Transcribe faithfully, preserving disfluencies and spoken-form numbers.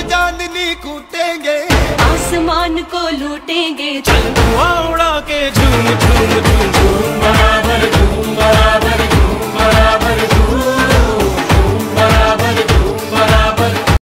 चांदनी कूटेंगे, आसमान को लूटेंगे, चल धुआं उड़ा के झूम झूम